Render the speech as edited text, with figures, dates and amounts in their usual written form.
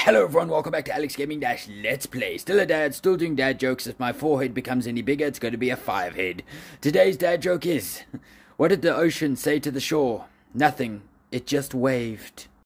Hello everyone, welcome back to Alex Gaming Dash Let's Play. Still a dad, still doing dad jokes. If my forehead becomes any bigger, it's going to be a 5-head. Today's dad joke is, what did the ocean say to the shore? Nothing, it just waved.